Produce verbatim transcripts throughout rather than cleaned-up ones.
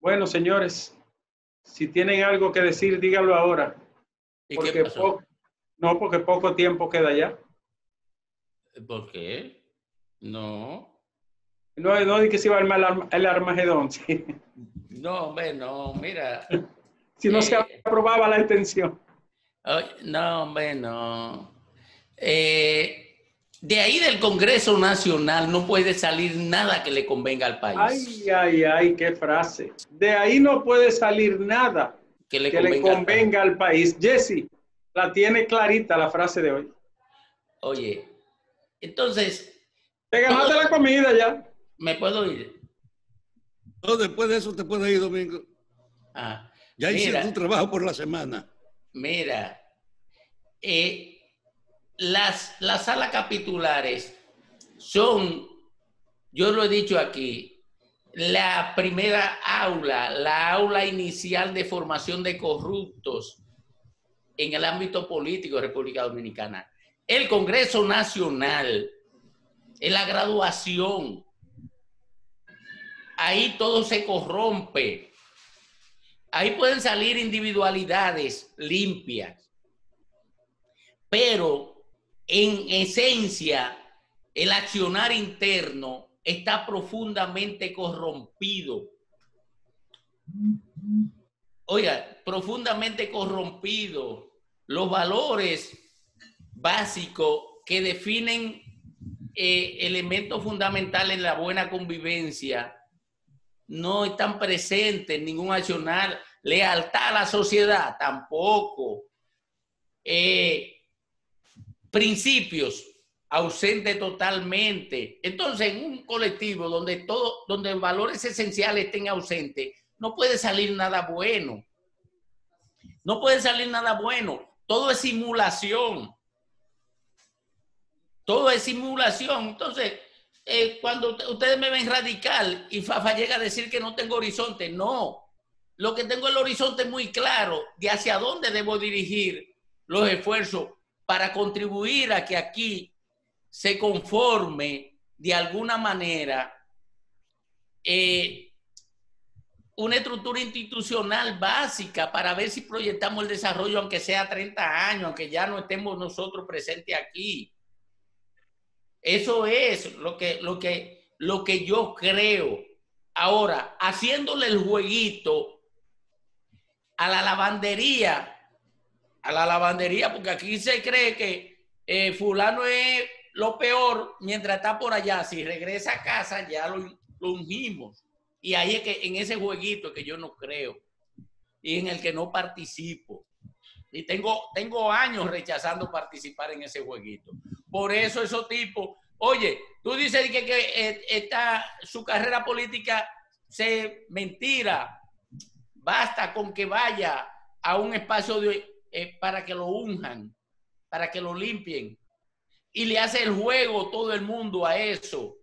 Bueno, señores, si tienen algo que decir, díganlo ahora. ¿Y Porque qué pasó? po- no, porque poco tiempo queda ya. ¿Por qué? No. No, no di que se iba a armar el, Arm- el Armagedón, sí. No, hombre, no, mira. Si no se Eh, aprobaba la extensión. ay, no, hombre, no. Eh, de ahí del Congreso Nacional no puede salir nada que le convenga al país. Ay, ay, ay, qué frase. De ahí no puede salir nada Que le que le convenga al país. convenga al país. Jesse, la tiene clarita la frase de hoy. Oye, entonces, Te ganaste todo, la comida ya. ¿me puedo ir? No, después de eso te puedes ir, Domingo. Ah, Ya hiciste tu mira, trabajo por la semana. mira. Eh, las, las salas capitulares son, yo lo he dicho aquí, la primera aula, la aula inicial de formación de corruptos en el ámbito político de República Dominicana. El Congreso Nacional es la graduación. Ahí todo se corrompe. Ahí pueden salir individualidades limpias, pero en esencia el accionar interno está profundamente corrompido. Oiga, profundamente corrompido. Los valores básicos que definen eh, elementos fundamentales en la buena convivencia no están presentes en ningún accionar. Lealtad a la sociedad, tampoco. Eh, principios, ausente totalmente. Entonces, en un colectivo donde todo, donde valores esenciales estén ausentes, no puede salir nada bueno. No puede salir nada bueno. Todo es simulación. Todo es simulación. Entonces, eh, cuando ustedes me ven radical y Fafa llega a decir que no tengo horizonte, no. Lo que tengo es el horizonte muy claro de hacia dónde debo dirigir los esfuerzos para contribuir a que aquí se conforme de alguna manera eh, una estructura institucional básica para ver si proyectamos el desarrollo, aunque sea treinta años, aunque ya no estemos nosotros presentes aquí. Eso es lo que, lo que, lo que yo creo. Ahora, haciéndole el jueguito a la lavandería, a la lavandería, porque aquí se cree que eh, fulano es lo peor mientras está por allá. Si regresa a casa ya lo, lo ungimos. Y ahí es que en ese jueguito que yo no creo y en el que no participo. Y tengo, tengo años rechazando participar en ese jueguito. Por eso esos tipos, oye, tú dices que, que eh, está, su carrera política se mentira. Basta con que vaya a un espacio de, eh, para que lo unjan, para que lo limpien. Y le hace el juego todo el mundo a eso.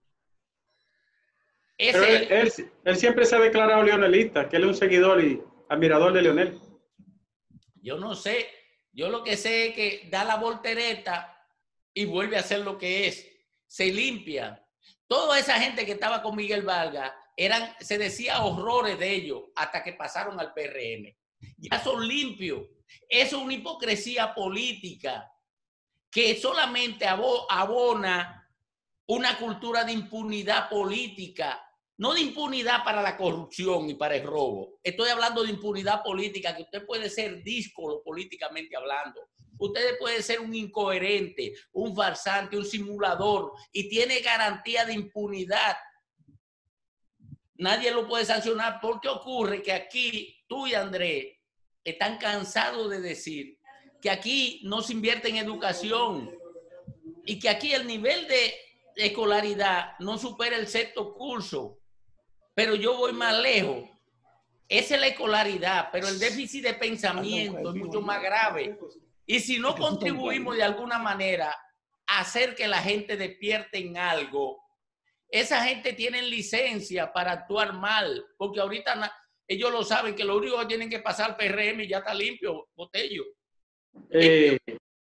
Pero él, él, él siempre se ha declarado leonelista, que él es un seguidor y admirador de Leonel. Yo no sé. Yo lo que sé es que da la voltereta y vuelve a hacer lo que es. Se limpia. Toda esa gente que estaba con Miguel Vargas, eran, se decía horrores de ellos hasta que pasaron al P R M. Ya son limpios. Eso es una hipocresía política que solamente abona una cultura de impunidad política, no de impunidad para la corrupción y para el robo. Estoy hablando de impunidad política, que usted puede ser díscolo políticamente hablando. Usted puede ser un incoherente, un farsante, un simulador y tiene garantía de impunidad. Nadie lo puede sancionar porque ocurre que aquí tú y Andrés están cansados de decir que aquí no se invierte en educación y que aquí el nivel de escolaridad no supera el sexto curso. Pero yo voy más lejos. Esa es la escolaridad, pero el déficit de pensamiento es mucho más grave. Y si no contribuimos de alguna manera a hacer que la gente despierte en algo, esa gente tiene licencia para actuar mal, porque ahorita ellos lo saben, que lo único que tienen que pasar al P R M y ya está limpio, Botello. Eh,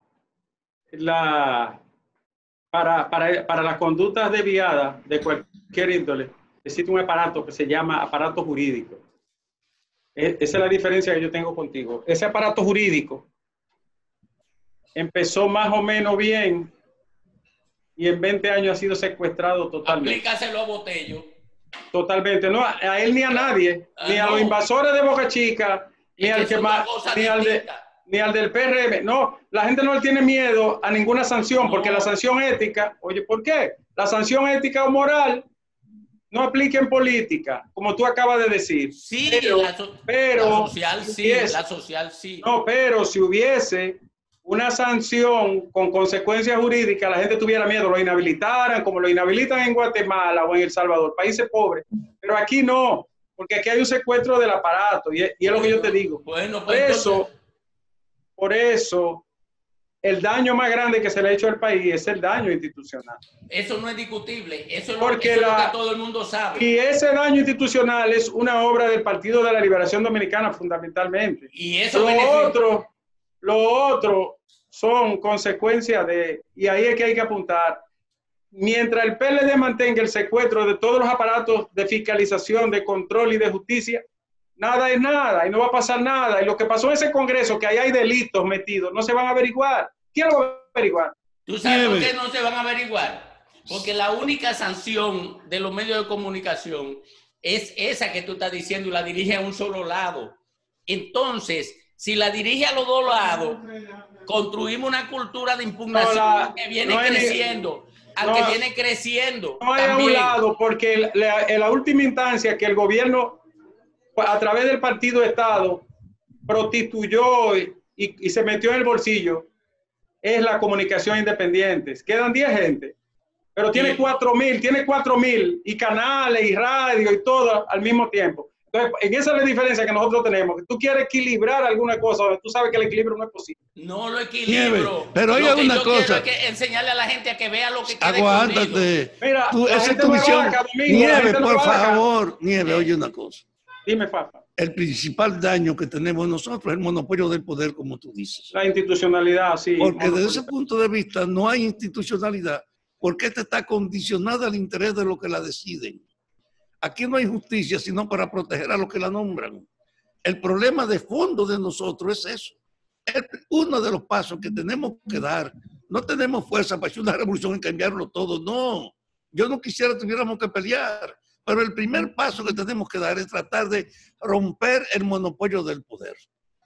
la, para, para, para las conductas desviadas de cualquier índole, existe un aparato que se llama aparato jurídico. Esa es la diferencia que yo tengo contigo. Ese aparato jurídico empezó más o menos bien y en veinte años ha sido secuestrado totalmente. Aplícaselo a Botello. Totalmente. No, a él ni a nadie, Ah, ni a no. los invasores de Boca Chica, ni Es al que que son más, dos cosas ni al, de, distintas. ni al del P R M. No, la gente no le tiene miedo a ninguna sanción, No. porque la sanción ética, oye, ¿por qué? La sanción ética o moral no aplica en política, como tú acabas de decir. Sí, pero, la, so pero la social sí, hubiese, la social sí. No, pero si hubiese una sanción con consecuencias jurídicas, la gente tuviera miedo, lo inhabilitaran, como lo inhabilitan en Guatemala o en El Salvador, países pobres. Pero aquí no, porque aquí hay un secuestro del aparato, y es, y es bueno, lo que yo te digo. Bueno, por pues eso, entonces... por eso, el daño más grande que se le ha hecho al país es el daño institucional. Eso no es discutible, eso es, Porque lo, eso la, es lo que todo el mundo sabe. Y ese daño institucional es una obra del Partido de la Liberación Dominicana fundamentalmente. Y eso lo beneficia. otro, lo otro son consecuencias de, y ahí es que hay que apuntar, mientras el P L D mantenga el secuestro de todos los aparatos de fiscalización, de control y de justicia, nada es nada y no va a pasar nada. Y lo que pasó en ese Congreso, que ahí hay delitos metidos, no se van a averiguar. ¿Quién lo va a averiguar? ¿Tú sabes por qué no se van a averiguar? Porque la única sanción de los medios de comunicación es esa que tú estás diciendo y la dirige a un solo lado. Entonces, si la dirige a los dos lados, construimos una cultura de impugnación no, la, que viene no creciendo, al no, que viene creciendo. No hay a un lado, porque la, en la última instancia que el gobierno, a través del partido Estado, prostituyó y, y, y se metió en el bolsillo, es la comunicación independiente. Quedan diez gente, pero tiene cuatro mil, tiene cuatro mil y canales y radio y todo al mismo tiempo. Entonces, en esa es la diferencia que nosotros tenemos, que tú quieres equilibrar alguna cosa, tú sabes que el equilibrio no es posible. No lo equilibro. Pero hay una yo cosa. Quiero es que enseñarle a la gente a que vea lo que quiere. Aguántate. Mira, tú, esa es tu visión. Nieve, por favor. Nieve, oye una cosa. Dime, Fafa. El principal daño que tenemos nosotros es el monopolio del poder, como tú dices. La institucionalidad, sí. Porque desde ese punto de vista no hay institucionalidad, porque esta está condicionada al interés de los que la deciden. Aquí no hay justicia, sino para proteger a los que la nombran. El problema de fondo de nosotros es eso. Es uno de los pasos que tenemos que dar. No tenemos fuerza para hacer una revolución y cambiarlo todo, no. Yo no quisiera que tuviéramos que pelear. Pero el primer paso que tenemos que dar es tratar de romper el monopolio del poder.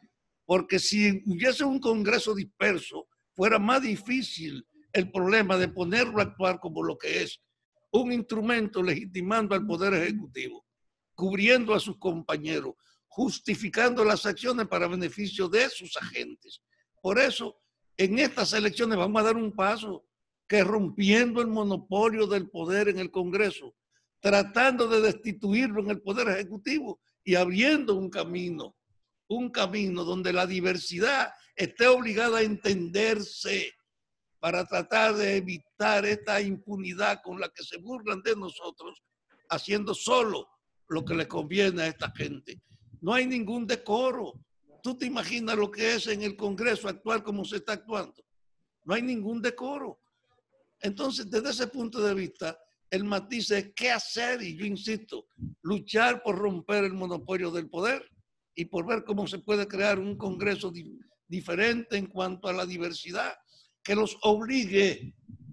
Porque si hubiese un Congreso disperso, fuera más difícil el problema de ponerlo a actuar como lo que es un instrumento legitimando al Poder Ejecutivo, cubriendo a sus compañeros, justificando las acciones para beneficio de sus agentes. Por eso, en estas elecciones vamos a dar un paso que rompiendo el monopolio del poder en el Congreso, tratando de destituirlo en el Poder Ejecutivo y abriendo un camino, un camino donde la diversidad esté obligada a entenderse para tratar de evitar esta impunidad con la que se burlan de nosotros, haciendo solo lo que le conviene a esta gente. No hay ningún decoro. ¿Tú te imaginas lo que es en el Congreso actuar como se está actuando? No hay ningún decoro. Entonces, desde ese punto de vista, el matiz es qué hacer, y yo insisto, luchar por romper el monopolio del poder y por ver cómo se puede crear un Congreso di diferente en cuanto a la diversidad, que los obligue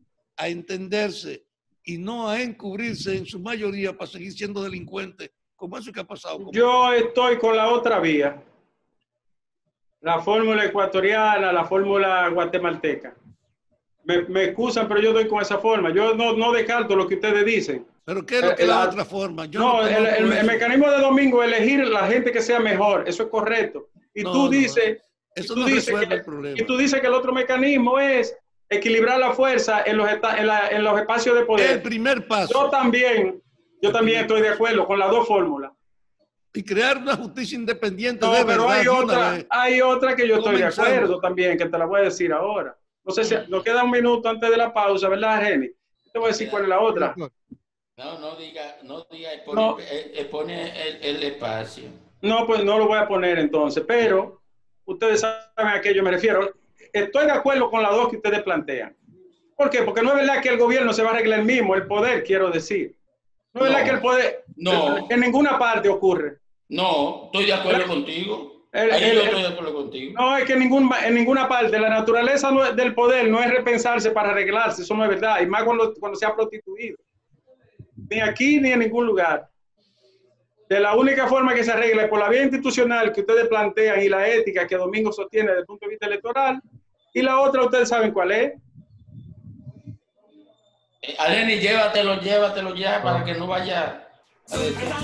a entenderse y no a encubrirse en su mayoría para seguir siendo delincuentes, como eso que ha pasado. Yo estoy con la otra vía, la fórmula ecuatoriana, la fórmula guatemalteca. Me, me excusan, pero yo doy con esa forma. Yo no, no descarto lo que ustedes dicen. ¿Pero qué es lo que es la, la otra forma? Yo no, no el, el, el mecanismo de Domingo es elegir la gente que sea mejor. Eso es correcto. Y no, tú no, dices... Eso tú no dices resuelve que, el problema. Y tú dices que el otro mecanismo es equilibrar la fuerza en los, en la, en los espacios de poder. El primer paso. Yo también, yo el también estoy de acuerdo con las dos fórmulas. Y crear una justicia independiente no, de pero verdad. Hay otra, hay otra que yo estoy de Comenzando. acuerdo también, que te la voy a decir ahora. No sé si nos queda un minuto antes de la pausa, ¿verdad, Jenny? Te voy a decir cuál es la otra. No, no diga, no diga, expone, no. expone el, el espacio. No, pues no lo voy a poner entonces, pero ustedes saben a qué yo me refiero. Estoy de acuerdo con las dos que ustedes plantean. ¿Por qué? Porque no es verdad que el gobierno se va a arreglar el mismo, el poder, quiero decir. No es no, verdad que el poder no. en ninguna parte ocurre. No, estoy de acuerdo contigo. El, Ahí el, yo estoy de acuerdo contigo. No, es que ningún, en ninguna parte la naturaleza no es, del poder no es repensarse para arreglarse, eso no es verdad, y más cuando, cuando se ha prostituido. Ni aquí ni en ningún lugar. De la única forma que se arregle es por la vía institucional que ustedes plantean y la ética que Domingo sostiene desde el punto de vista electoral, y la otra ustedes saben cuál es. Eh, Aleni, llévatelo, llévatelo ya para que no vaya a decir.